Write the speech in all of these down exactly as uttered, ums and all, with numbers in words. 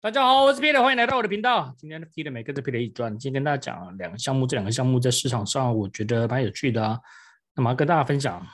大家好，我是 Peter，欢迎来到我的频道。今天的 Peter 每个字 Peter 一专，今天跟大家讲两个项目，这两个项目在市场上我觉得蛮有趣的啊，那么跟大家分享。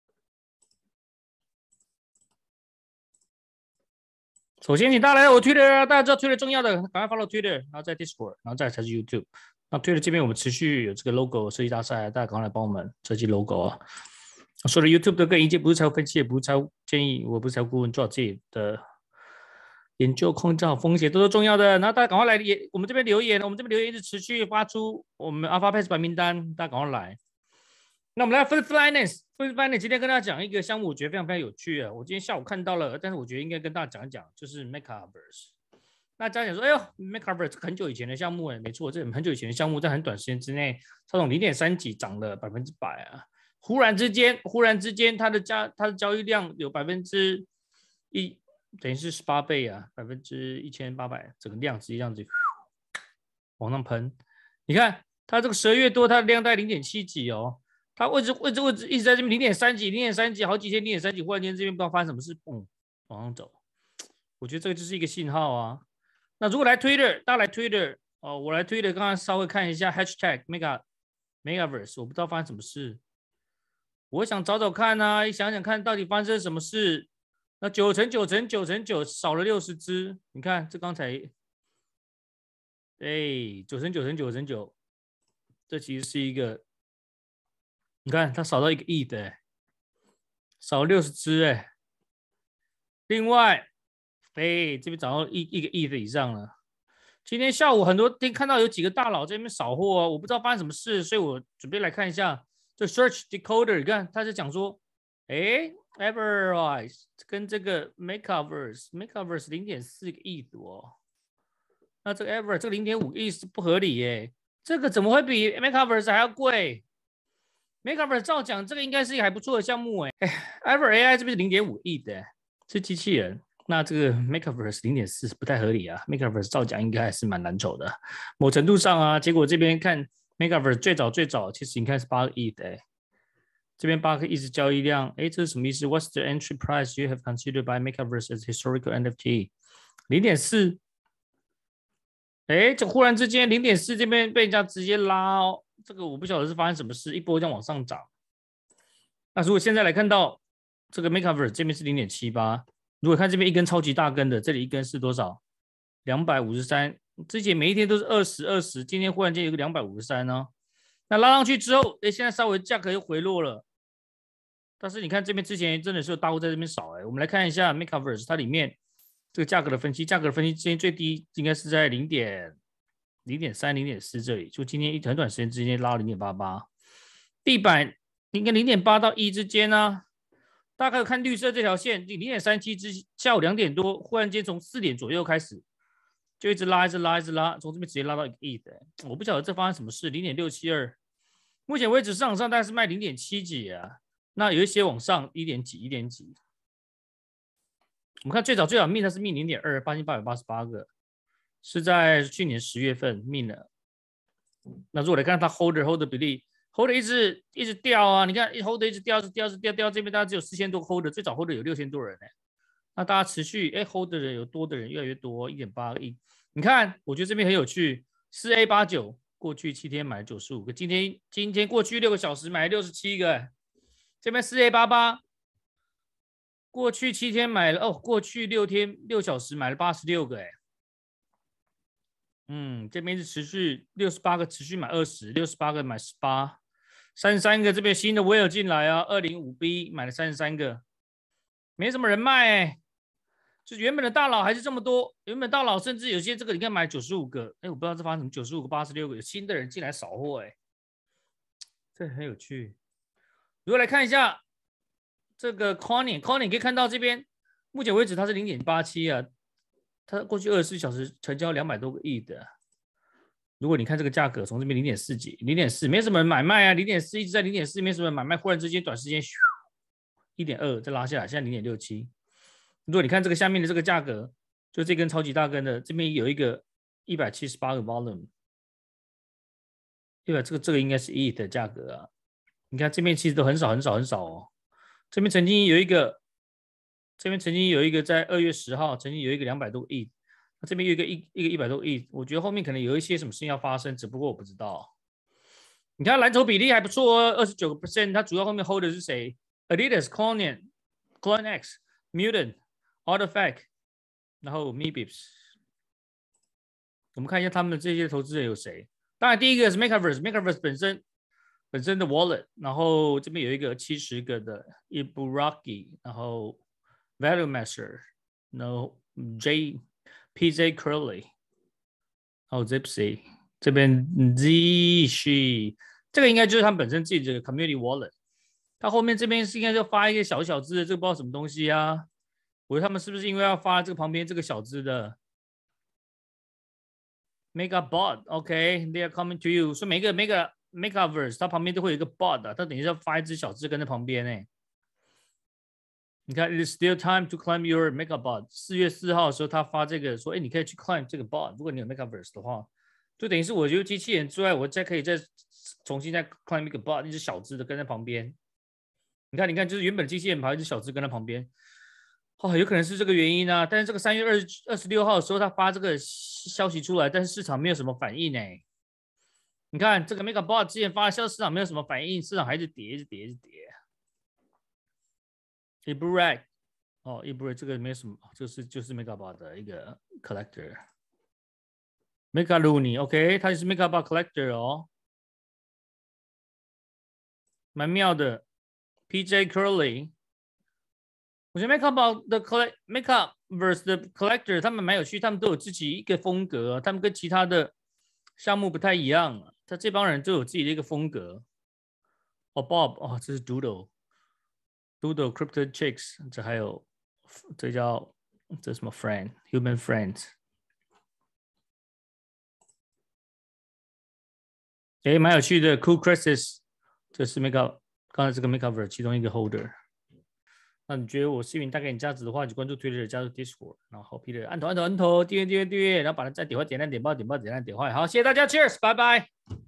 首先，请大家来到我 Twitter， 大家知道 Twitter 重要的，赶快 follow Twitter，然后在 Discord， 然后再才是 YouTube。那 Twitter 这边我们持续有这个 logo 设计大赛，大家赶快来帮我们设计 logo 啊。说的 YouTube 的个人意见不是财务分析，也不是财务建议，我不是财务顾问，做好自己的研究，控制好风险都是重要的。然后大家赶快来也，我们这边留言，我们这边留言一直持续发出我们 Alpha Pass 白名单，大家赶快来。那我们来分 Finance， 分 Finance 今天跟大家讲一个项目，我觉得非常非常有趣啊。我今天下午看到了，但是我觉得应该跟大家讲一讲，就是 Metaverse。大家讲说，哎呦 ，Metaverse 很久以前的项目哎，没错，这很久以前的项目，在很短时间之内，它从零点三几涨了百分之百啊。忽然之间，忽然之间，它的交它的交易量有百分之一，等于是十八倍啊，百分之一千八百，整个量直接这样子往上喷。你看它这个十二月多，它的量在零点七几哦，它位置位置位置一直在这边零点三几，零点三几，好几天零点三几，忽然间这边不知道发生什么事，嘣往上走。我觉得这个就是一个信号啊。那如果来 Twitter， 大家来 Twitter 哦，我来 Twitter， 刚刚稍微看一下 hashtag mega Megaverse， 我不知道发生什么事。我想找找看啊，想想看到底发生什么事。那九乘九乘九乘九少了六十只，你看这刚才，哎，九乘九乘九乘九，这其实是一个，你看它少到一个亿的，少六十只哎。另外，哎，这边涨到一一个亿的以上了。今天下午很多天看到有几个大佬在那边扫货、哦，我不知道发生什么事，所以我准备来看一下。这 Search Decoder， 你看他是讲说，哎 ，Everrise 跟这个 Metaverse，Metaverse 零点四个亿多，那这个 Ever 这个零点五亿是不合理耶，这个怎么会比 Metaverse 还要贵 ？Metaverse 照讲这个应该是一个还不错的项目哎，哎 ，Ever A I 这边是零点五亿的，是机器人。那这个 Metaverse 零点四不太合理啊 ，Metaverse 照讲应该还是蛮难走的，某程度上啊，结果这边看。Megaverse 最早最早其实你看是八个亿的，这边八个亿是交易量，哎，这是什么意思 ？What's the entry price you have considered by Megaverse as historical N F T？ 零点四，哎，这忽然之间零点四这边被人家直接拉哦，这个我不晓得是发生什么事，一波这样往上涨。那如果现在来看到这个 Megaverse 这边是零点七八，如果看这边一根超级大根的，这里一根是多少？两百五十三。之前每一天都是二十二十，今天忽然间有个两百五十三呢，那拉上去之后，哎，现在稍微价格又回落了，但是你看这边之前真的是有大户在这边扫哎，我们来看一下 Metaverse 它里面这个价格的分析，价格的分析之前最低应该是在零点零点三零点四这里，就今天一很短时间之间拉零点八八，地板应该零点八到一之间呢、啊，大概看绿色这条线零点三七之下午两点多，忽然间从四点左右开始。就一直拉，一直拉，一直拉，从这边直接拉到一个亿的，我不晓得这发生什么事。零点六七二，目前为止市场上大概是卖零点七几啊，那有一些往上一点几，一点几。我们看最早最早命它是命零点二，八千八百八十八个，是在去年十月份命的。那如果来看它 holder holder 比例 ，holder 一直一直掉啊，你看 holder 一直掉，一直掉，一直掉，掉这边大概只有四千多个 holder， 最早 holder 有六千多人呢、欸。那大家持续哎 hold 的人有多的人越来越多，一点八亿。你看，我觉得这边很有趣，四 A 八九过去七天买了九十五个，今天今天过去六个小时买了六十七个。这边四 A 八八过去七天买了哦，过去六天六小时买了八十六个哎。嗯，这边是持续六十八个，持续买二十，六十八个买十八，三十三个这边新的威尔进来啊，二零五 B 买了三十三个，没什么人卖哎、欸。就原本的大佬还是这么多，原本大佬甚至有些这个你看买九十五个，哎，我不知道这发生什么，九十五个、八十六个，有新的人进来扫货，哎，这很有趣。如果来看一下这个 Coin，Coin 可以看到这边，目前为止它是零点八七啊，它过去二十四小时成交两百多个亿的。如果你看这个价格，从这边零点四几，零点四没什么人买卖啊，零点四一直在零点四没什么人买卖，忽然之间短时间一点二再拉下来，现在零点六七。如果你看这个下面的这个价格，就这根超级大根的，这边有一个一百七十八个 volume， 对吧？这个这个应该是 E T H 的价格啊。你看这边其实都很少很少很少哦。这边曾经有一个，这边曾经有一个在二月十号，曾经有一个两百多个 E T H， 这边有一个一一个一百多亿，我觉得后面可能有一些什么事情要发生，只不过我不知道。你看蓝筹比例还不错哦，二十九个 percent， 它主要后面 hold 的是谁 ？Adidas、Clone、Clone X、Mutant、Artifact， 然后 Meebips。我们看一下他们这些投资人有谁。当然，第一个是 Metaverse，Metaverse 本身本身的 wallet， 然后这边有一个七十个的 Iburaki， 然后 Value Master， 然后 J P J Curly， 还有 Zipsy， 这边 Zishi， 这个应该就是他们本身自己这个 Community Wallet。他后面这边是应该就发一个小小只的，这个不知道什么东西啊？我觉得他们是不是因为要发这个旁边这个小只的？ Mega Bot，OK，they、okay, are coming to you。所以每个 Mega Megaverse 它旁边都会有一个 bot 的，它等于是要发一只小只跟在旁边哎。你看 ，It is still time to climb your Mega Bot。四月四号的时候，他发这个说，哎，你可以去 climb 这个 bot。如果你有 Megaverse 的话，就等于是我就机器人之外，我再可以再重新再 climb 一个 bot， 一只小只的跟在旁边。你看，你看，就是原本机器人跑一只小只跟在旁边。哦，有可能是这个原因啊，但是这个三月二二十六号的时候，他发这个消息出来，但是市场没有什么反应呢。你看这个 Mega Bot 之前发的消息，市场没有什么反应，市场还是跌，一直跌，一直跌。Iburak， 哦 ，Iburak 这个没有什么，就是就是 Mega Bot 的一个 collector。Mega Looney，OK， 他就是 Mega Bot collector 哦，蛮妙的。P J Curly。我觉得 Makeup 的 collect Makeupverse 的 collector 他们蛮有趣，他们都有自己一个风格，他们跟其他的项目不太一样。他这帮人都有自己的一个风格。哦 ，Bob， 哦，这是 Doodle，Doodle Crypto Chicks， 这还有这叫这什么 Friend Human Friends。哎，蛮有趣的 ，Cool Crisis， 这是 Makeup， 刚才这个 Makeupverse 其中一个 holder。那你觉得我视频带给你价值的话，就关注 Twitter， 加入 Discord， 然后 Peter 按头按头按头，订阅订阅订阅，然后把它再点坏点亮点爆点爆点亮点坏。好，谢谢大家 ，Cheers， 拜拜。